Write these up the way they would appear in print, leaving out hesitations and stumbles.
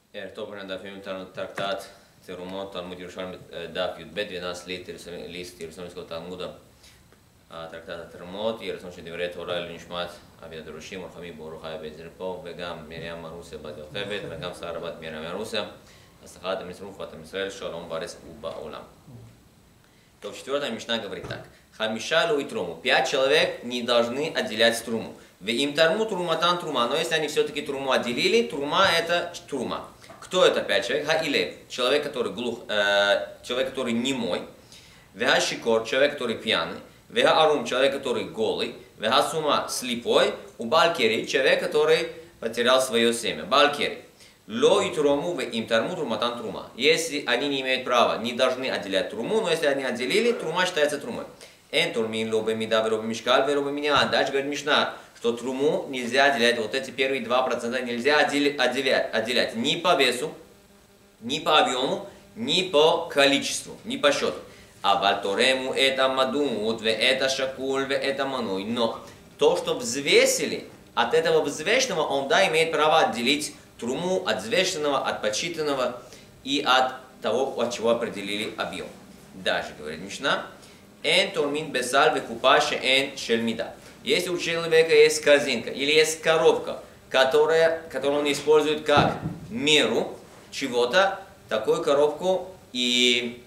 Топорно дафим трактат Терумот, Талмуд Иерушалим, Даф Юдбет, 12 лист Иерусалимского Талмуда, трактата Терумот, Иерусалимский Деврей Тора Линишмат, Авиа Дурушим, Урхами Бурухай Бейзерпо, Вегам Мирьям Маруся Бат Йохевет, Вегам Сара Бат Мирьям Маруся, Астахат Мисруф Бат Мисраэль, Шалом Барес Уба Олам. То в 4-й Мишна говорит так. Хамишалу и труму. 5 человек не должны отделять труму. Им тарму труматан трума. Но если они все-таки труму отделили, трума это трума. Кто это 5 человек? Хаилев. Человек, который глух, человек, который немой. Вега шикор. Человек, который пьяный. Вега арум. Человек, который голый. Вега сума. Слепой. У балкери. Человек, который потерял свое семя. Балкери. Ло и труму в им тарму труматан трума. Если они не имеют права, не должны отделять труму, но если они отделили, трума считается трумой. Эн турмин лобе мида лобе мишкаль лобе меня. Дальше говорит Мишна, что труму нельзя отделять, вот эти первые 2% нельзя отделять ни по весу, ни по объему, ни по количеству, ни по счету. А вальторему это мадумут, это шакуль, это мануй. Но то, что взвесили, от этого взвешенного он имеет право отделить труму от взвешенного, от подсчитанного и от того, от чего определили объем. Дальше говорит Мишна. Эн турмин бесаль векупаше эн шельмида. Если у человека есть корзинка или есть коробка, которую он использует как меру чего-то, такую коробку и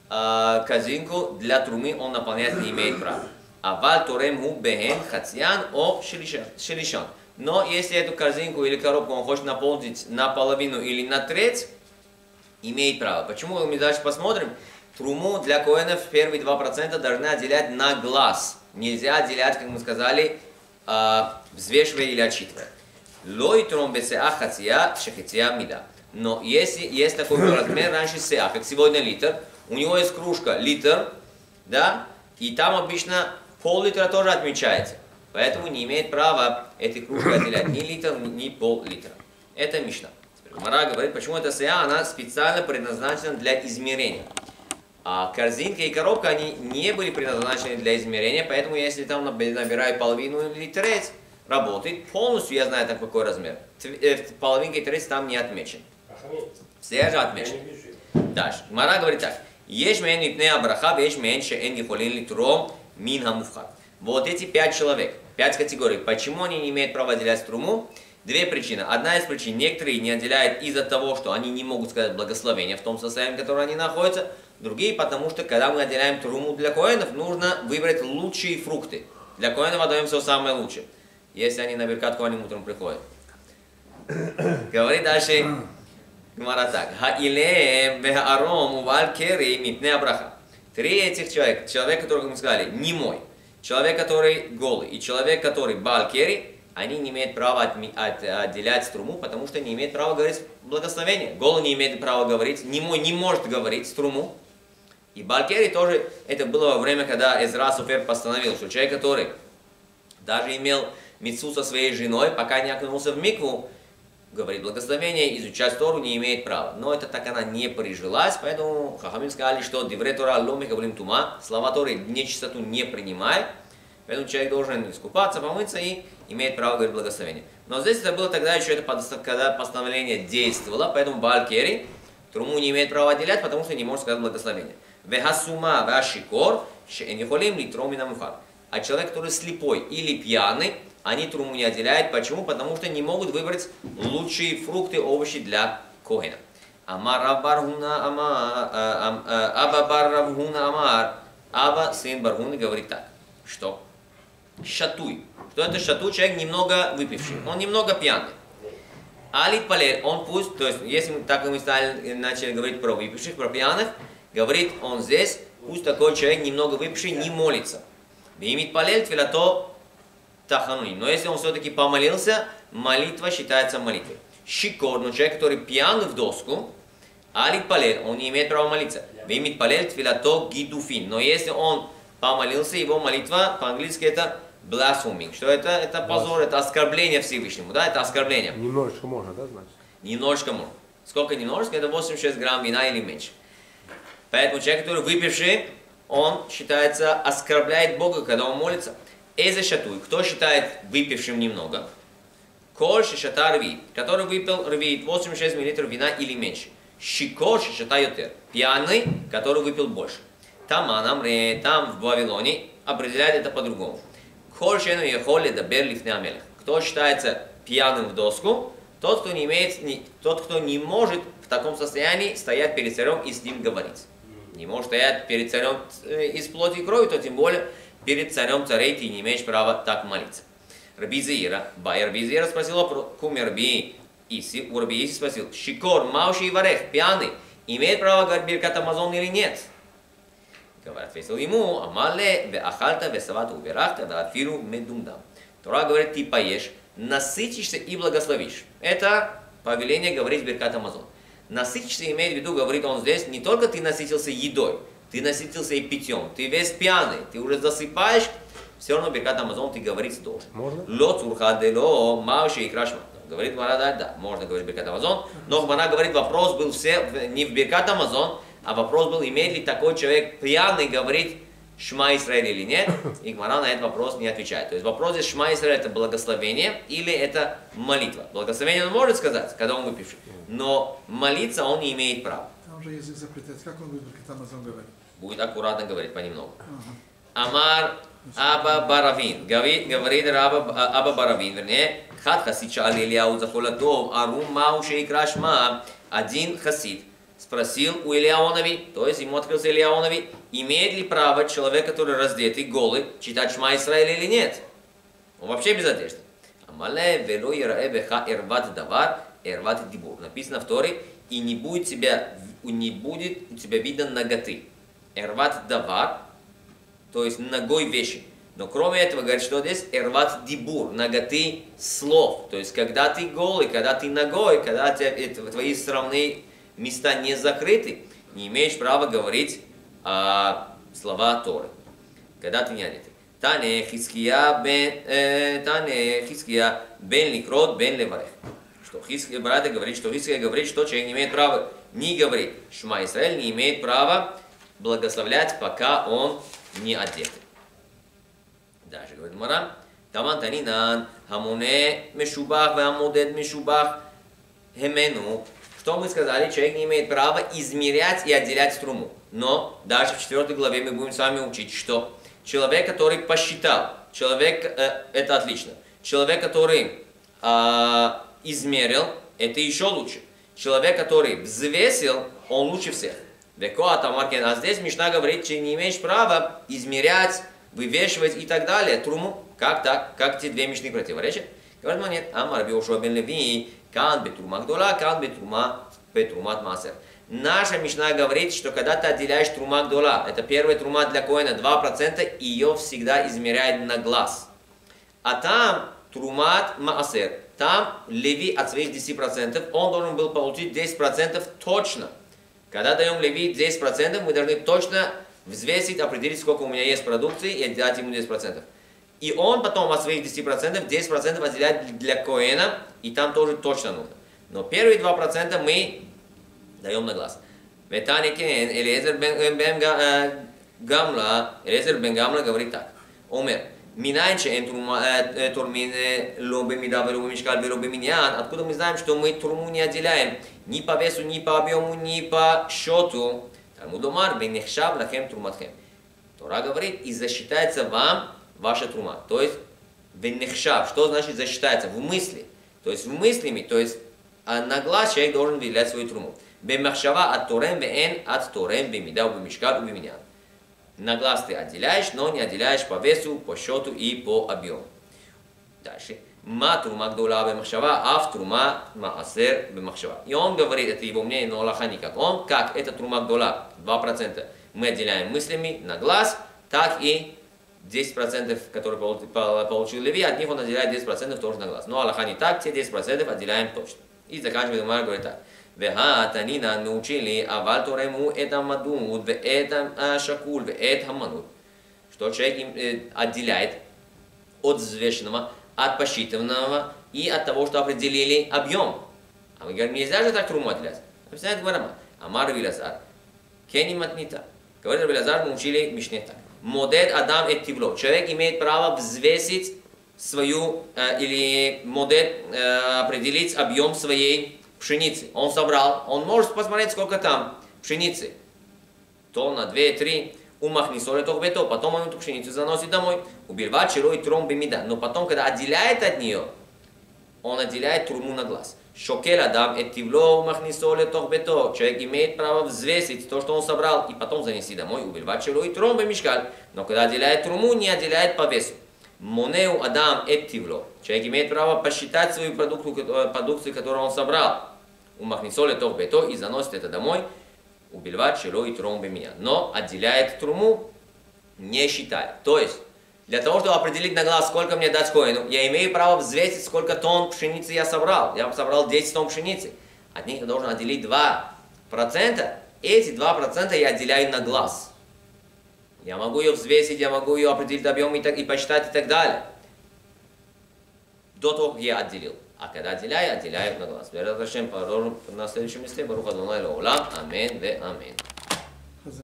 корзинку для трумы он наполнять не имеет права. Аваль турему бехен хацьян о шелишан. Но если эту корзинку или коробку он хочет наполнить наполовину или на треть, имеет право. Почему? Мы дальше посмотрим. Труму для коэнов первые 2% должны отделять на глаз. Нельзя отделять, как мы сказали, взвешивая или отсчитывая. Лой трум бесеа хатия шехития мида. Но если есть такой размер, раньше сеа, как сегодня литр, у него есть кружка литр, да, и там обычно пол-литра тоже отмечается. Поэтому не имеет права этой кружкой отделять ни литр, ни пол-литра. Это Мишна. Гемара говорит, почему эта сеа, она специально предназначена для измерения. А корзинка и коробка, они не были предназначены для измерения, поэтому если там набирают половину или треть, работает полностью, я знаю, какой размер. Половинка и треть там не отмечен. Все же отмечен. Дальше. Гемара говорит так. Еш мен ипне абраха, еш мен шеэн гихолин литром мин хамуфхат. Вот эти 5 человек, 5 категорий. Почему они не имеют права отделять труму? Две причины. Одна из причин, некоторые не отделяют из-за того, что они не могут сказать благословение в том состоянии, в котором они находятся. Другие, потому что, когда мы отделяем труму для коэнов, нужно выбрать лучшие фрукты. Для коэнов отдаем все самое лучшее, если они на Беркат Коаним утром приходят. Говорит дальше Гемара так. Хаилем вехааром уваль кери мипне абраха. 3 этих человека, человек, которого мы сказали, немой, человек, который голый, и человек, который баль-кери, они не имеют права отделять труму, потому что не имеют права говорить благословение. Голый не имеет права говорить, немой не может говорить труму. И баль-кери тоже, это было во время, когда Эзра Софер постановил, что человек, который даже имел мицву со своей женой, пока не окунулся в микву, говорит благословение, изучать Тору не имеет права. Но это так она не прижилась, поэтому хахамим сказали, что Диврей Тора ломи говорим тума, слова Торы нечистоту не принимает, поэтому человек должен искупаться, помыться и имеет право говорить благословение. Но здесь это было тогда еще, когда постановление действовало, поэтому баль-кери труму не имеет права отделять, потому что не может сказать благословение. Вехасума вешикор шеэнихолим литромина мухар. А человек, который слепой или пьяный, они труму не отделяют. Почему? Потому что не могут выбрать лучшие фрукты, овощи для коэна. Амар Рав Баргуна Амар, Аба бар Равгуна Амар, Аба сын Баргуны говорит так, что шатуй. Что это шатуй? Человек немного выпивший, он немного пьяный. Алит палер, он пусть, то есть, если мы так мы начали говорить про выпивших, про пьяных, говорит он здесь, пусть такой человек немного выпивший не молится. Имит палер твилато тахануни. Но если он все-таки помолился, молитва считается молитвой. Шикор, но человек, который пьяный в доску, алит палер, он не имеет права молиться. Имит палер твилато гидуфин. Но если он помолился, его молитва по-английски это blaspheming. Что это? Это позор, это оскорбление Всевышнему, да? Это оскорбление. Немножечко можно, да, значит? Немножечко можно. Сколько немножечко? Это 86 грамм вина или меньше. Поэтому человек, который выпивший, он считается, оскорбляет Бога, когда он молится. Эзе шатуй. Кто считает выпившим немного? Коль шишата рвит, который выпил рвит 86 мл вина или меньше. Шикор шишата ютер, пьяный, который выпил больше. Там Анамре, там в Вавилоне определяет это по-другому. Коль шену ехоли да берлиф не. Кто считается пьяным в доску, тот, кто не может в таком состоянии стоять перед царем и с ним говорить. Не может стоять перед царем из плоти и крови, то тем более перед царем царей ты не имеешь права так молиться. Раби Зиира спросил про кумир Раби Иси, у Раби Иси спросил, Шикор, Мауши и Варех, пьяный, имеет право говорить Биркат Амазон или нет? Говорит, ответил ему, Амале, ве ахальта, ве савата, убирахта, ве афиру медумдам. Тора говорит, ты поешь, насытишься и благословишь. Это повеление говорить Биркат Амазон. Насытишься имеет в виду, говорит он здесь, не только ты насытился едой, ты насытился и питьем, ты весь пьяный, ты уже засыпаешь, все равно Биркат Амазон ты говорить должен. Можно? Ло цурхадело, мауши и крашма. Говорит Гмара, да, можно говорить Биркат Амазон, но Гмара говорит, вопрос был не в Биркат Амазон, а вопрос был, имеет ли такой человек пьяный говорить Шма Исраэль или нет, и Гмара на этот вопрос не отвечает. То есть вопрос здесь Шма Исраэль это благословение или это молитва. Благословение он может сказать, когда он выпивший, но молиться он не имеет права. Там же язык запретает, как он будет Биркат Амазон говорить? Будет аккуратно говорить понемногу. Амар Аба Баравин, говорит Аба Баравин, вернее, Хат Хасид Шаал Ильяу Захолатов, Арум Мау Шейкра Шма, один хасид спросил у Ильяонови, то есть ему открылся Ильяонови, имеет ли право человек, который раздетый, голый, читать Шма Исраэль или нет? Он вообще без одежды. Амале вело ярае беха эрват давар, эрват дибур. Написано в Торе, и не будет у тебя видно наготы. Эрват давар, то есть ногой вещи. Но кроме этого, говорит, что здесь эрват дибур, наготы слов. То есть, когда ты голый, когда ты ногой, когда твои срамные места не закрыты, не имеешь права говорить слова Торы. Когда ты не одетый. Тане Хиския бен ликрот бен леварех. Что Хиския, брат, говорит, что Хиския говорит, что человек не имеет права не говорить. Шма Исраэль не имеет права благословлять, пока он не одет. Дальше говорит Мара. Таман танинан, хамуне мешубах, вамудет мешубах, хемену. Что мы сказали? Человек не имеет права измерять и отделять труму. Но дальше в 4 главе мы будем с вами учить, что человек, который посчитал, это отлично. Человек, который измерил, это еще лучше. Человек, который взвесил, он лучше всех. А здесь Мишна говорит, что не имеешь права измерять, вывешивать и так далее труму. Как так? Как эти две Мишны противоречат? Говорит, нет, Амар Раби Йошуа бен Леви, кан бетрума гдола, кан бетрумат масер. Наша Мишна говорит, что когда ты отделяешь трума гдола, это первая трума для коэна, 2%, ее всегда измеряют на глаз. А там трумат маасер, там Леви от своих 10%, он должен был получить 10% точно. Когда даем Леви 10%, мы должны точно взвесить, определить, сколько у меня есть продукции и отделять ему 10%. И он потом от своих 10% отделяет для коэна, и там тоже точно нужно. Но первые 2% мы даем на глаз. Ветаникен, Элиэзер бен Гамла говорит так. Омер, минайнче эн турмин ло бемида вело бемишкаль вело беминьян. Откуда мы знаем, что мы турму не отделяем ни по весу, ни по объему, ни по счету? Талмуд омар, венехшав лахем турматхем. Тора говорит, и засчитается вам ваша трума. То есть, венехшав, что значит засчитается? В мысли. То есть, в мыслями, то есть, на глаз человек должен выделять свою труму. Бемахшава от торем, вен от торем, бемида, бемишкаль, беминьян. На глаз ты отделяешь, но не отделяешь по весу, по счету и по объему. Дальше. Ма трума гдола бемахшава, аф трума маасер бемахшава. И он говорит, это его мнение, но Аллаха никак. Он, как это трума гдола, 2% мы отделяем мыслями на глаз, так и 10%, которые получил Леви, от них он отделяет 10% тоже на глаз. Но Аллаха не так, те 10% отделяем точно. И заканчивает Гмара, говорит так. Веха танина научили, аваль торему это мадуд, это шакуль, это хаманут. Что человек отделяет от взвешенного, от посчитанного и от того, что определили объем. А мы говорим, нельзя же так труму отделять. Объясняет Гмара. Амар Раби Элиэзер, кени матнита. Говорит Раби Элиэзер, мы учили Мишне так. Модед адам эт тивло. Человек имеет право взвесить свою, или модель, определить объем своей пшеницы. Он собрал, он может посмотреть, сколько там пшеницы. Тонна, 2-3. Умахнисоле тох бето, потом он эту пшеницу заносит домой. Убивает широй тром бемида. Но потом, когда отделяет от нее, он отделяет труму на глаз. Шокель адам этивло умахнисоле тох бето. Человек имеет право взвесить то, что он собрал, и потом занести домой. Убивает широй тром бемишкаль. Но когда отделяет труму, не отделяет по весу. Монеу адам этивло. Человек имеет право посчитать свою продукцию, которую он собрал. Умахнисоле тох бето, и заносит это домой. Убивать шило и тром меня. Но отделяет труму, не считая. То есть, для того, чтобы определить на глаз, сколько мне дать коину, я имею право взвесить, сколько тонн пшеницы я собрал. Я собрал 10 тонн пшеницы. От них я должен отделить 2%. Эти 2% я отделяю на глаз. Я могу ее взвесить, я могу ее определить объем и посчитать и так далее. До того, как я отделил. А когда отделяю на глаз. На следующем листе. Барух Адонай леолам. Амин ве амин.